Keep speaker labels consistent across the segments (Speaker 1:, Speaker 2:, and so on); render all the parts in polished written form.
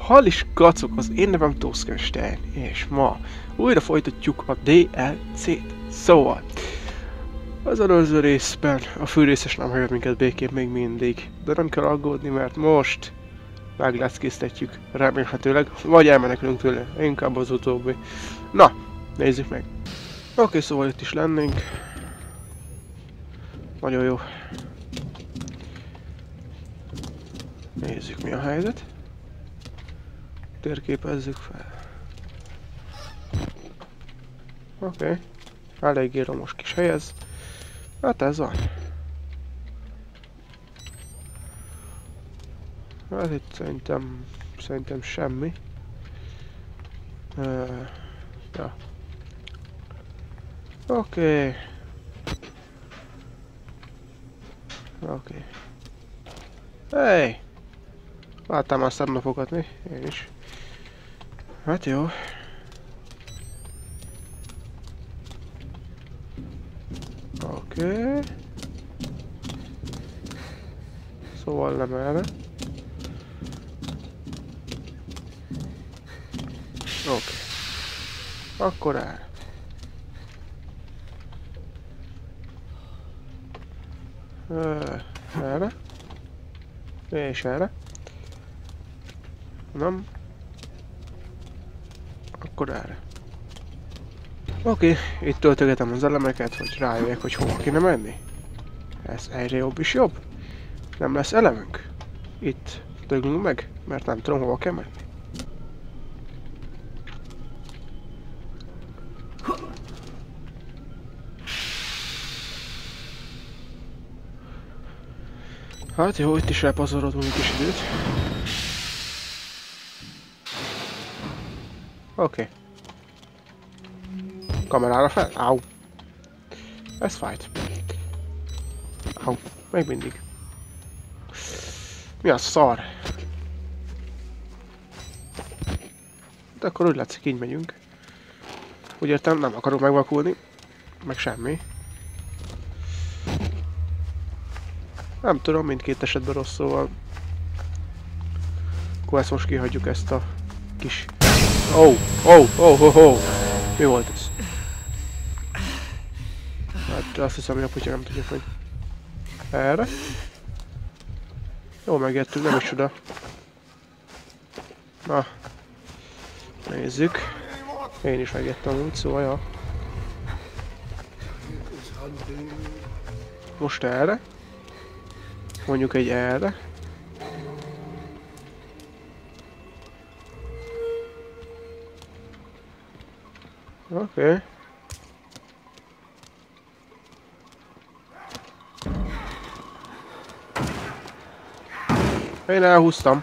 Speaker 1: Hallis kacok, az én nevem Toszkenstein, és ma újra folytatjuk a DLC-t. Szóval, az előző részben a főrészes nem hagyott minket békén még mindig, de nem kell aggódni, mert most megleckéztetjük, remélhetőleg, vagy elmenekülünk tőle, inkább az utóbbi. Na, nézzük meg. Oké, szóval itt is lennénk. Nagyon jó. Nézzük, mi a helyzet. Térképezzük fel. Oké. Eléggé romos kis hely ez. Hát ez van. Hát itt szerintem semmi. Ja. Oké. Hey! Láttam már szebb napokat, mi? Én is. Hát jó. Oké. Szóval nem erre. Oké. Akkor erre. Erre. És erre. Nem. Akkor erre. Oké, itt töltögetem az elemeket, hogy rájöjjek, hogy hova kéne menni. Ez egyre jobb is jobb. Nem lesz elemünk. Itt döglünk meg, mert nem tudom, hova kell menni. Hát jó, itt is elpazarodunk egy kis időt. Oké. Kamerára fel? Áú. Ez fájt. Áú. Még mindig. Mi a szar? De akkor úgy látszik, így megyünk. Úgy értem, nem akarok megvakulni. Meg semmi. Nem tudom, mindkét esetben rossz, szóval... Akkor ezt most kihagyjuk, ezt a kis... Oh. Mi volt ez? Hát azt hiszem, hogy nem tudjuk, hogy... Erre? Jó, megértünk, nem is csoda. Na. Nézzük. Én is megértem úgy, szóval ja. Most erre. Mondjuk egy erre. Oké. Én elhúztam.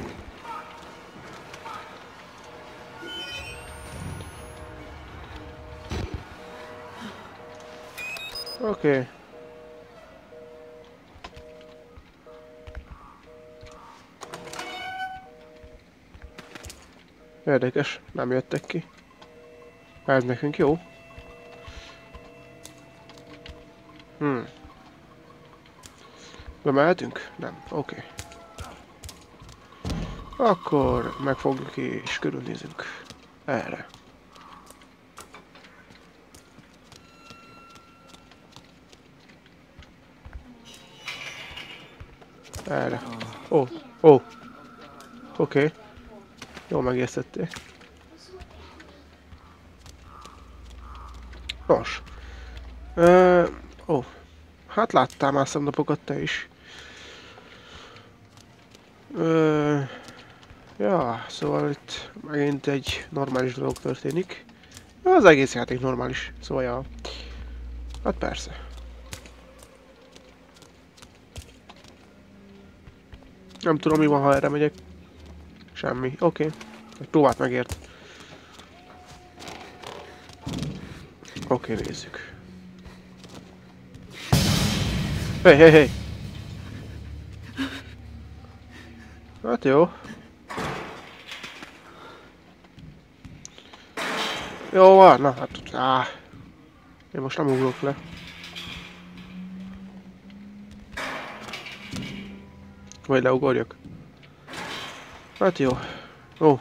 Speaker 1: Oké. Érdekes, nem jöttek ki. Ez nekünk jó. Bemehetünk? Nem. Oké. Akkor megfogjuk és körülnézünk. Erre. Erre. Oké. Jó megértettél. Nos. Hát láttál már szemnapokat te is. Ja, szóval itt megint egy normális dolog történik. Az egész játék normális, szóval ja. Hát persze. Nem tudom, mi van, ha erre megyek. Semmi. Oké. Egy próbát megért. Oké, nézzük. Hey! Hát jó. Jó van, na hát... Én most nem ugrok le. Vagy leugorjak. Hát jó. Ó.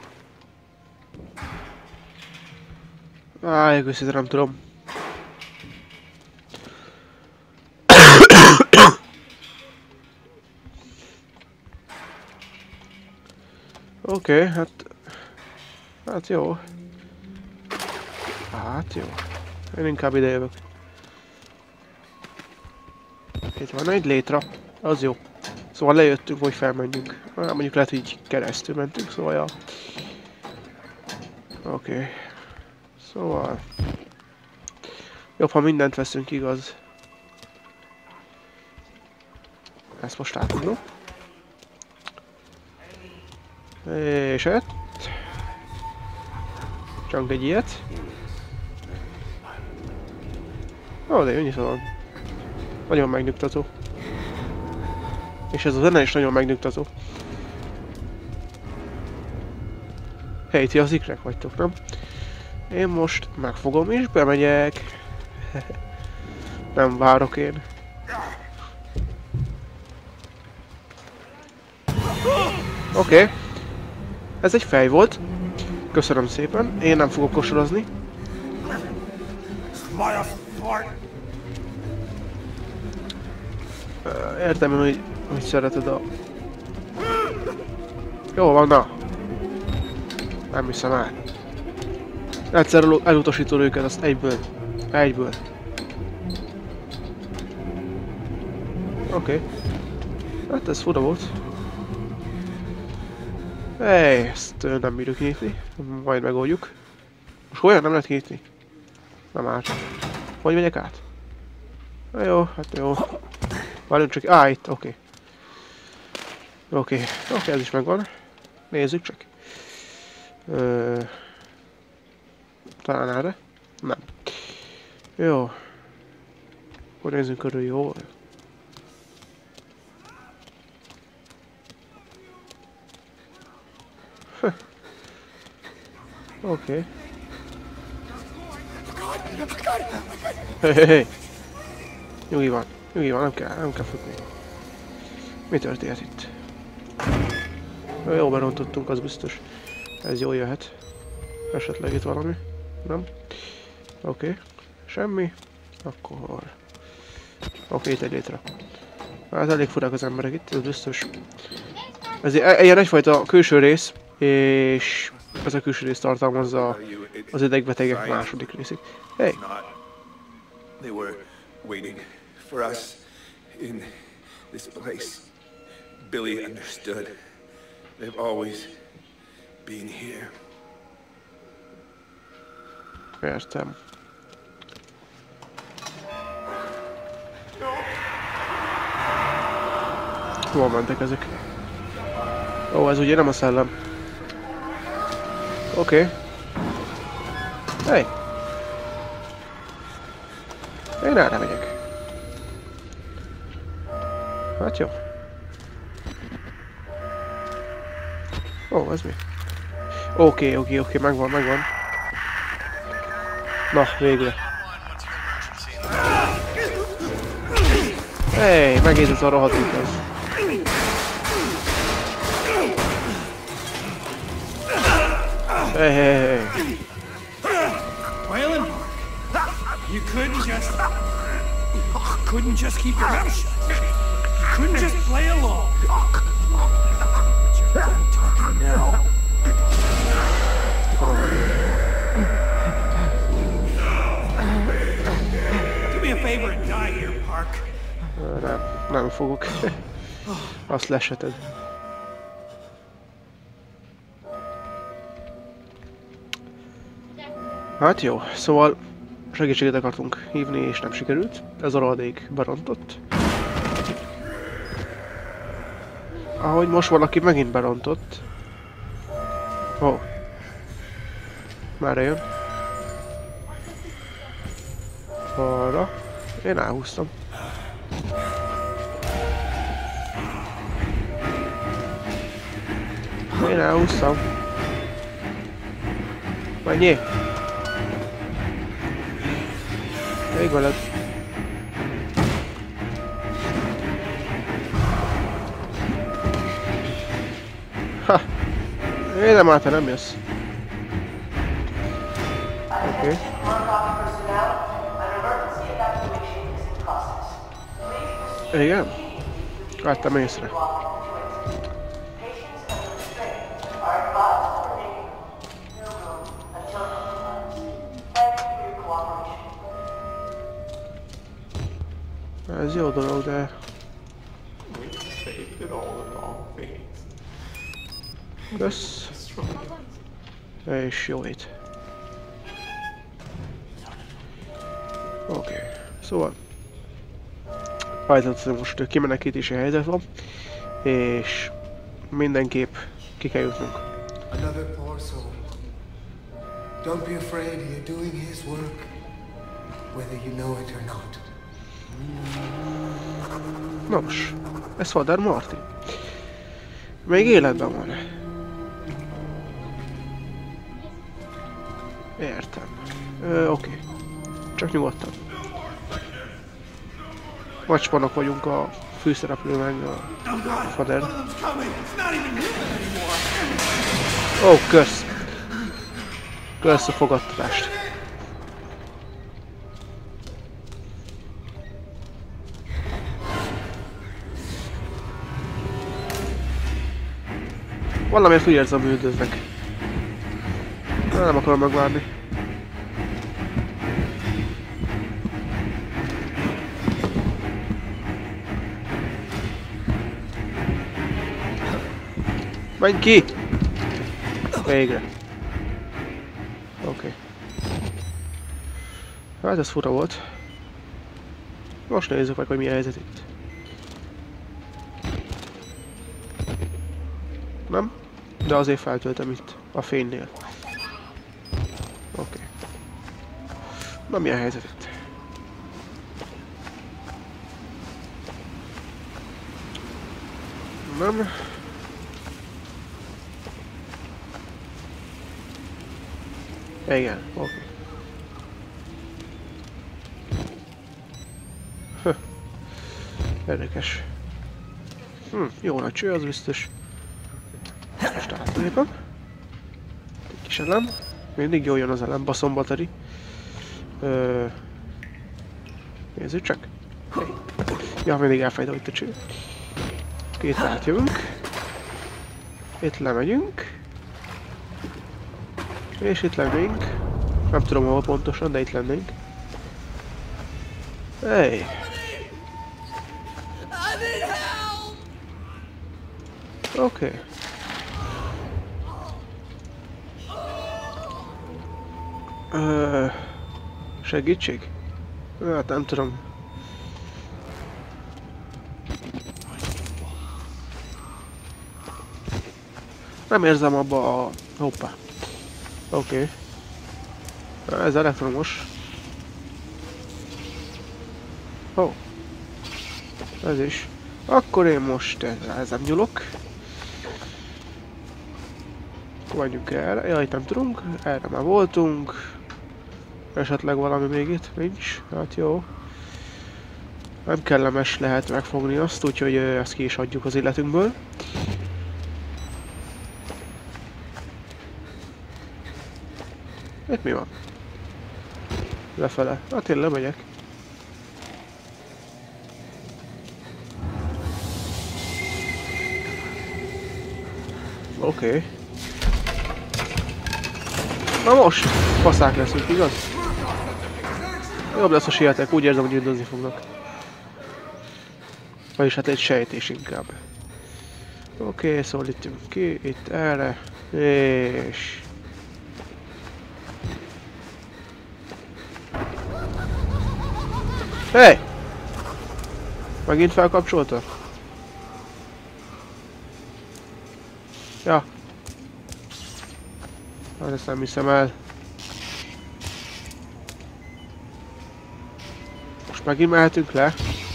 Speaker 1: Áj, őszintén nem tudom. Oké, hát jó. Hát jó. Én inkább ide jövök. Itt van egy létra. Az jó. Szóval lejöttünk, hogy felmenjünk. Mondjuk lehet, hogy így keresztül mentünk, szóval ja. Oké. Szóval... Jobb, ha mindent veszünk, igaz. Ezt most átadom. És ett. Csak egy ilyet. Ó, de jó nyitva van. Nagyon megnyugtató. És ez a zene is nagyon megnyugtató. Hey, ti az ikrek vagytok, nem? Én most megfogom és bemegyek. Nem várok én. Oké. Ez egy fej volt. Köszönöm szépen. Én nem fogok kosorozni. Értem, hogy szereted a... Jó van, na. Nem hiszem el. Egyszer elutasítod őket, azt egyből. Egyből. Oké. Hát ez fura volt. Hey, ezt nem bírjuk nyitni. Majd megoldjuk. Most olyan nem lehet nyitni? Nem át. Hogy megyek át? Na jó, hát jó. Várjunk csak... Á, itt, oké. Oké, ez is megvan. Nézzük csak. Talán erre? Nem. Jó. Akkor nézzünk körül jól. Oké. Hey. Nyugi van, nem kell futni. Mi történt itt? Jó, berontottunk, az biztos. Ez jól jöhet. Esetleg itt valami. Nem? Oké. Semmi. Akkor... Oké, itt egy létre. Hát elég furák az emberek itt, ez biztos. Ez ilyen egyfajta külső rész, és ez a külső rész tartalmazza az idegbetegek második részét. Hey!
Speaker 2: They were waiting for us in this place. Billy understood. They've always been here.
Speaker 1: Értem. Hol mentek ezek? Ó, ez ugye nem a szellem. Oké. Hey! Én erre megyek. Hát jó. Ó, ez mi? Oké, megvan. Na, végre. Hey, megint ez a rohadt igaz. Hey.
Speaker 3: Waylon, you couldn't just keep your mouth shut. You couldn't just play along. But you're talking now. Do me a favor and die here, Park.
Speaker 1: Nem fogok. Azt leseted. Hát jó, szóval segítséget akartunk hívni és nem sikerült. Ez a rohadék berontott. Ahogy most valaki megint berontott. Ó. Merre jön? Arra. Én elhúztam. Én elhúztam. Menjél! Még veled. Ha! Én már te nem jössz. Oké. Igen? Láttam észre. Ez jó dolog, de... Kösz. És jó hét. Oké. Szóval... Fájtatlan most kimenekítési helyzet van. És... mindenképp ki kell jutnunk.
Speaker 4: Another poor soul. Don't be afraid, you're doing his work, whether you know it or not.
Speaker 1: Nos, ez Father Martin. Még életben van. Értem. Oké. Csak nyugodtan. Macspanok vagyunk a főszereplő meg a Father. Ó, kösz. Kösz a fogadtatást. Valamiért úgy érzem, hogy üldöznek. Nem akarom megvárni. Menj ki! Végre. Oké. Hát ez fura volt. Most nézzük meg, hogy mi a helyzet itt. Nem? De azért feltöltem itt, a fénynél. Oké. Na, mi a helyzet itt? Nem. Igen, oké. Érdekes. Jó nagy cső, az biztos. Most átlépem. Egy kis elem. Mindig jól jön az elem, baszombateri. Nézzük csak. Hey. Ja, mindig elfejtem itt a cső. Itt átjövünk. Itt lemegyünk. És itt lennénk. Nem tudom hol pontosan, de itt lennénk. Hey. Oké. Segítség? Hát nem tudom. Nem érzem abba a... Hoppá. Oké. Ez elektromos. Ó. Ez is. Akkor én most ezem nyúlok. Menjünk erre. Jaj, nem tudunk. Erre már voltunk. Esetleg valami még itt? Nincs. Hát jó. Nem kellemes lehet megfogni azt, úgyhogy ezt ki is adjuk az életünkből. Itt mi van? Lefele. Hát én lemegyek. Oké. Na most faszák leszünk, igaz? Jobb lesz a sietek, úgy érzem, hogy üldözni fognak. Vagyis hát egy sejtés inkább. Oké, szóval itt jövünk ki, itt erre, és... Hey! Megint felkapcsolta? Ja. Hát ezt nem hiszem el. Most megint mehetünk le.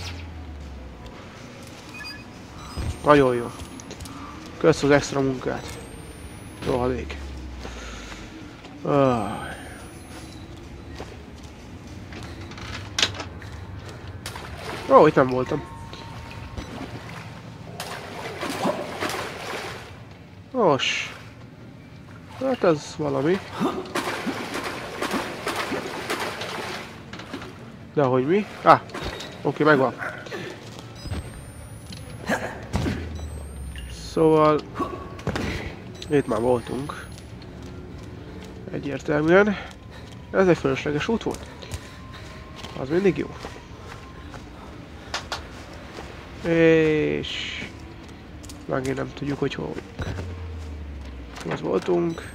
Speaker 1: Nagyon jó. Kösz az extra munkát. Rohadék. Ó, itt nem voltam. Nos. Hát az valami. De hogy mi? Oké, megvan. Szóval... Itt már voltunk. Egyértelműen. Ez egy fölösleges út volt. Az mindig jó. És... Megint nem tudjuk, hogy hol vagyunk. Az voltunk.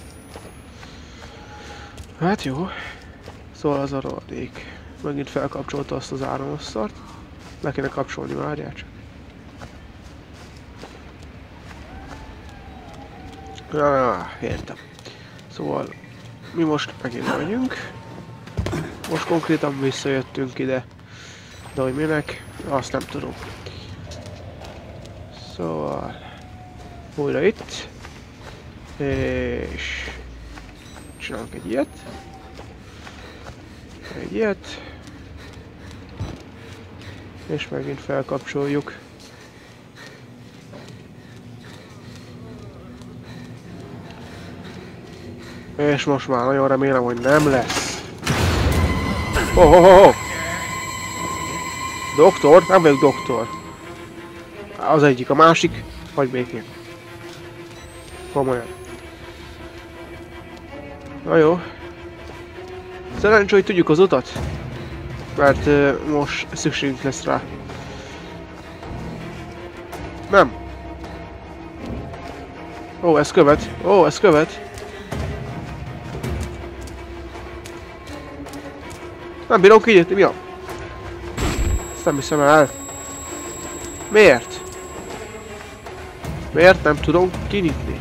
Speaker 1: Hát jó. Szóval az a rohadék. Megint felkapcsolta azt az áramosszart. Le kéne kapcsolni, várjál csak. Értem. Szóval mi most megint megyünk. Most konkrétan visszajöttünk ide. De hogy minek, azt nem tudom. Szóval újra itt. És csinálunk egy ilyet. Egy ilyet. És megint felkapcsoljuk. És most már nagyon remélem, hogy nem lesz. Doktor? Nem vagyok doktor. Az egyik, a másik. Hagyj békén. Komolyan. Na jó. Szerencsé, hogy tudjuk az utat. Mert most szükségünk lesz rá. Nem. Ó, ez követ. Ó, ez követ. Nem bírom kinyitni, mi a? Ezt nem hiszem el. Miért? Miért nem tudom kinyitni?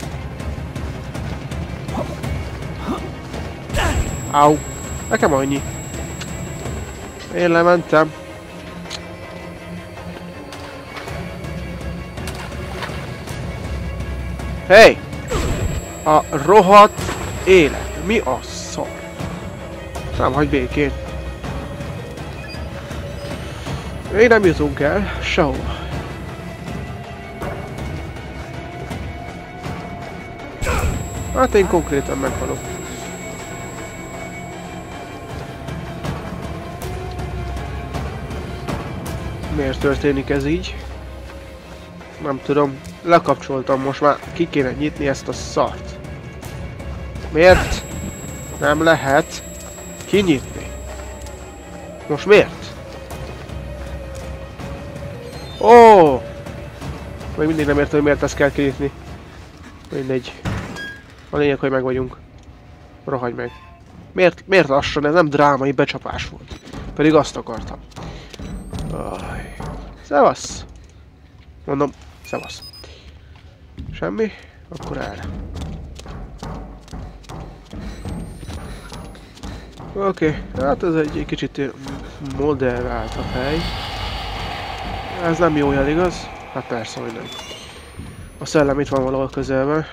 Speaker 1: Au. Nekem annyi. Én lementem. Hey! A rohadt élet. Mi a szar? Nem hagy békén. Én nem jutunk el sehova. Hát én konkrétan meghalok. Miért történik ez így? Nem tudom. Lekapcsoltam, most már ki kéne nyitni ezt a szart. Miért? Nem lehet kinyitni. Most miért? Ó! Még mindig nem értem, hogy miért ezt kell kinyitni. Mindegy. A lényeg, hogy meg vagyunk. Rohagy meg. Miért lassan? Ez nem drámai becsapás volt. Pedig azt akartam. Szevasz! Mondom, szevasz. Semmi? Akkor erre. Oké, hát ez egy kicsit moderált a hely. Ez nem jó jel, igaz? Hát persze, hogy nem. A szellem itt van valahol közelben.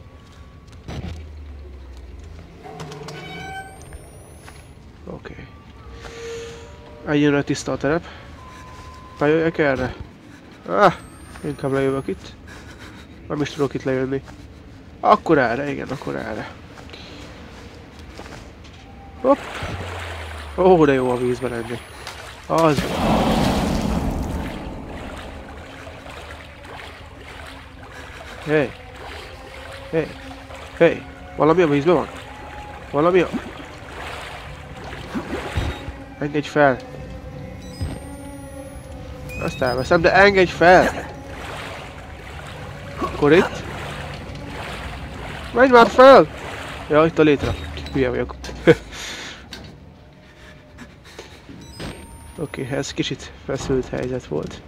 Speaker 1: Oké. Egyönre tiszta a terep. Bejöjjek erre? Inkább lejövök itt. Nem is tudok itt lejönni. Akkor erre, igen, akkor erre. Hopp. Ó, de jó a vízbe lenni. Az. Hey. Hey. Hey. Valami a vízben van? Valami a... Engedj fel. Azt elveszem, de engedj fel! Akkor itt? Menj már fel! Ja, itt a létre. Hülye vagyok. Oké, ez kicsit feszült helyzet volt.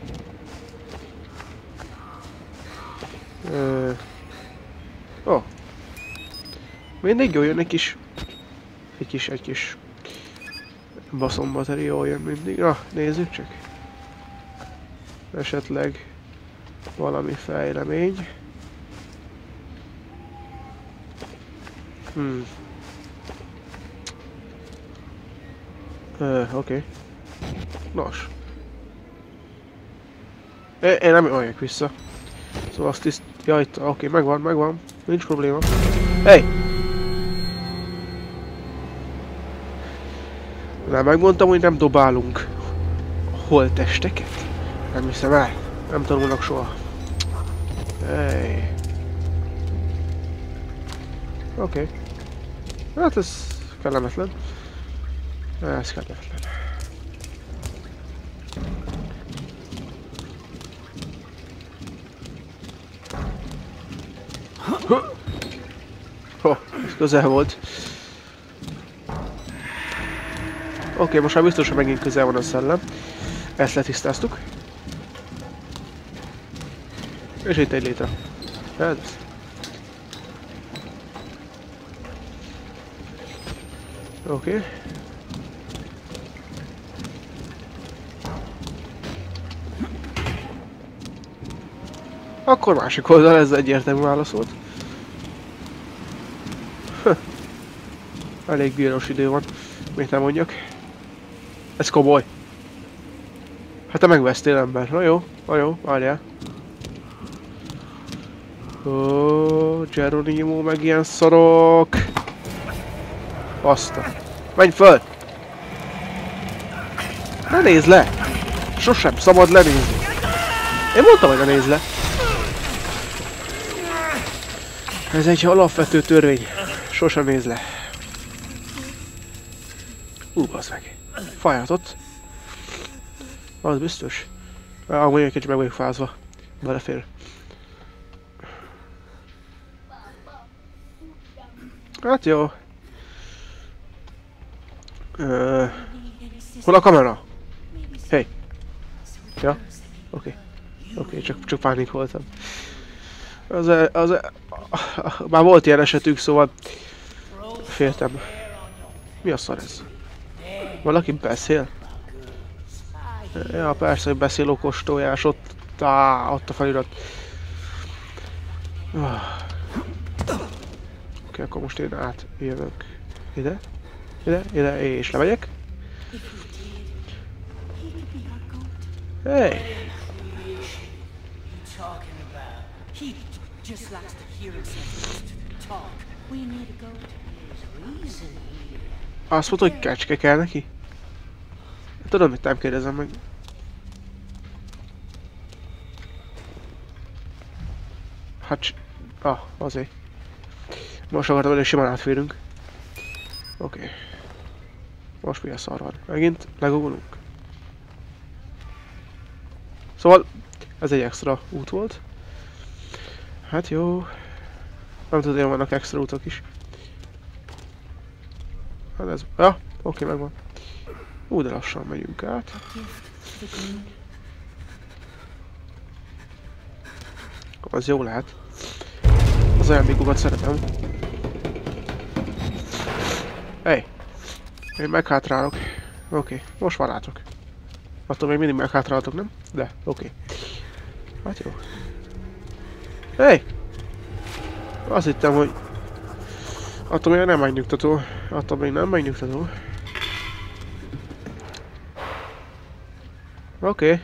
Speaker 1: Ó. Mindig jól jön egy kis baszombateri jól jön mindig. Na, nézzük csak. Esetleg valami fejlemény. Oké. Nos. Én nem jöjjek vissza. Szóval azt Ja, itt, oké, megvan. Nincs probléma. Hey! Nem megmondtam, hogy nem dobálunk holttesteket? Nem hiszem el. Nem tanulnak soha. Hey. Oké. Hát ez kellemetlen. Ez kellemetlen. Ez közel volt. Oké, most már biztos, hogy megint közel van a szellem. Ezt letisztáztuk. És itt egy létre. Ez. Oké. Akkor másik oldal, ez egyértelmű válasz volt. Elég bíros idő van, mit nem mondjak. Ez komoly. Hát te megvesztél ember. Na jó, várjál. Ó, Geronimo, meg ilyen szarok. Baszta. Menj föl! Ne nézd le! Sosem szabad lenézni. Én mondtam, hogy ne nézd le. Ez egy alapvető törvény. Sosem nézd le. Bazd meg. Fájhatott. Az biztos. Amúgy egy kicsit meg vagyok fázva. Belefér. Hát jó. Hol a kamera? Hey. Ja? Oké, csak pánikoltam. Már volt ilyen esetük, szóval féltem. Mi a szar ez? Valaki beszél? Ja, persze, hogy beszél okos tojás, ott a felirat. Oké, akkor most én átjövök ide, és lemegyek. Hey! Azt mondta, hogy kecske kell neki? Tudom, mit nem kérdezem meg. Hát... azért. Most akartam, hogy simán átférünk. Oké. Most mi a szar van? Megint legugolunk. Szóval, ez egy extra út volt. Hát jó. Nem tudom, vannak extra útok is. Hát ez... Ja, oké, megvan. De lassan megyünk át. Az jó lehet. Az ajándékokat szeretem. Hey! Én meghátrálok. Oké, most várjátok. Attól még mindig meghátráltok, nem? De, oké. Hát jó. Hey! Azt hittem, hogy... Attól még nem megnyugtató. Oké.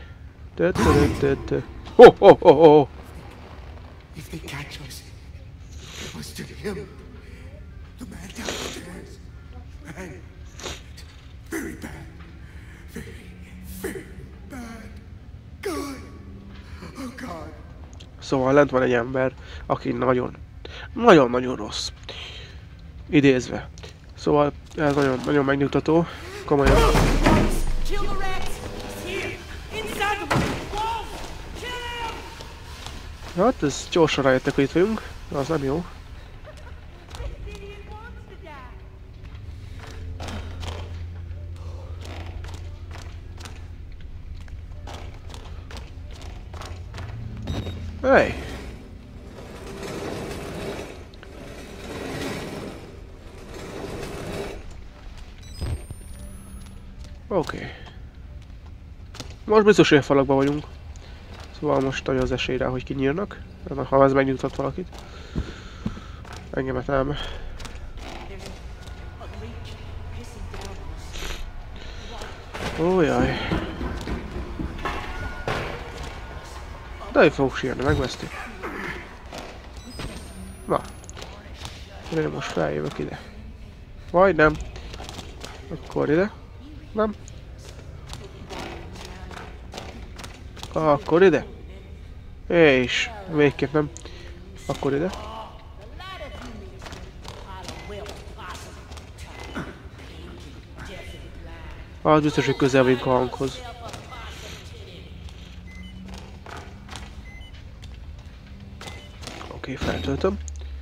Speaker 1: Oh!
Speaker 4: If they catch us, it was to him. The man downstairs. And very bad. Very bad. God. Oh God.
Speaker 1: Szóval lent van egy ember, aki nagyon rossz. Idézve. Szóval ez nagyon megnyugtató. Komolyan. Hát ez gyorsan rájöttek, hogy itt vagyunk. Az nem jó. Hey! Oké. Most biztos, hogy a falakban vagyunk. Szóval most nagy az esély rá, hogy kinyírnak. Ha ez megnyugtat valakit. Engemet nem. Ó, jaj. De hogy fogok sírni, megveszti. Na. Én most feljövök ide. Vagy nem. Akkor ide. Nem. Akkor ide. És végképp nem. Akkor ide. Az biztos, hogy közel vagyunk a hanghoz. Oké, feltöltöm.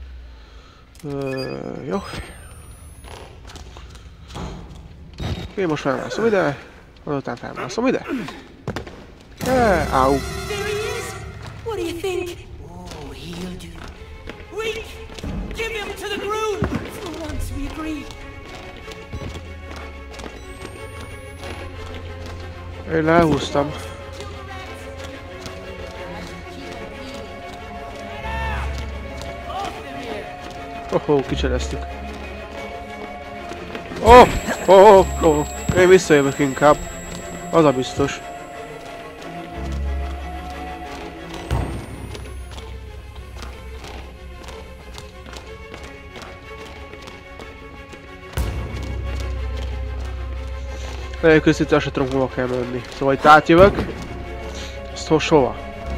Speaker 1: Jó. Én most felmászom ide. Azután felmászom ide. Áú.
Speaker 5: There he is! What do you think? Oh, he'll do. Reek! Give him to the groom! For once we agree.
Speaker 1: Én lehúztam. Kicsereztük. Én visszajövök inkább. Az a biztos. Elköszítve azt se tudom, hova kell menni. Szóval itt átjövök. Ezt hova?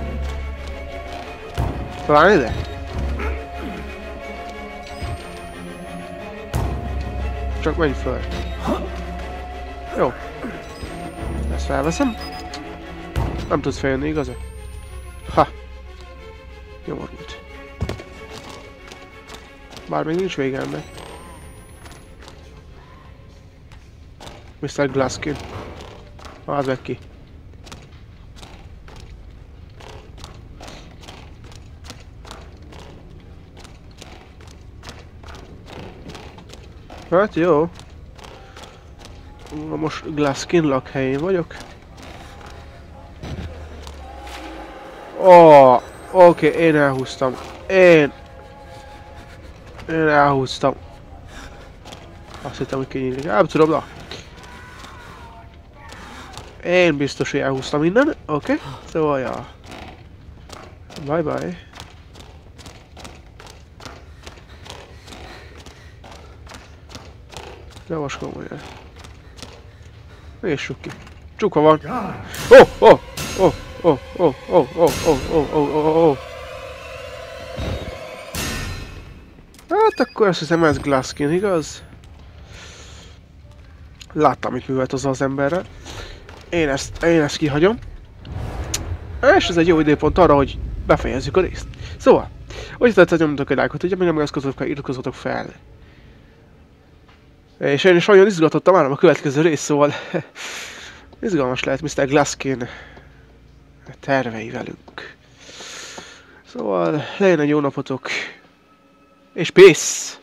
Speaker 1: Talán ide? Csak menj föl. Jó. Ezt felveszem. Nem tudsz feljönni, igaz? Ha! Nyomorult. Bár még nincs vége ennek. Mr. Glaskin. Az meg ki. Hát jó. Most Glaskin lakhelyén vagyok. Oké, én elhúztam. Én elhúztam. Azt hittem, hogy kinyílik. Nem tudom, na. Én biztos, hogy elhúztam innen. Oké. Szóval, ja. Bye-bye. Javaskolom, hogy Véssük ki. Csuka van. Hát akkor azt hiszem, ez Glaskin, igaz? Láttam, mit művelt az emberrel. Én ezt kihagyom. És ez egy jó időpont arra, hogy befejezzük a részt. Szóval, hogy tetszett, nyomjatok egy lájkot, ugye még nem iratkozzatok fel. És én is nagyon izgatottam már a következő rész, szóval izgalmas lehet Mr. Glaskin tervei velünk. Szóval legyen egy jó napotok, és peace!